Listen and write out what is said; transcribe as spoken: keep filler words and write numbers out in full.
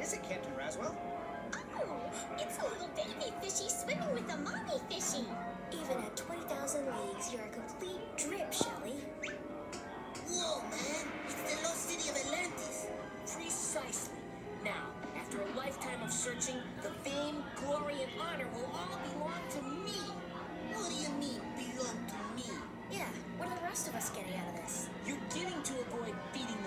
is it, Captain Roswell? Oh, it's a little baby fishy swimming with a mommy fishy. Even at twenty thousand leagues, you're a complete drip, Shelley. Whoa, man. It's the lost city of Atlantis. Precisely. Now, after a lifetime of searching, the fame, glory, and honor will all belong to me. What do you mean, belong to me? Yeah, what are the rest of us getting out of this? You're getting to avoid feeding the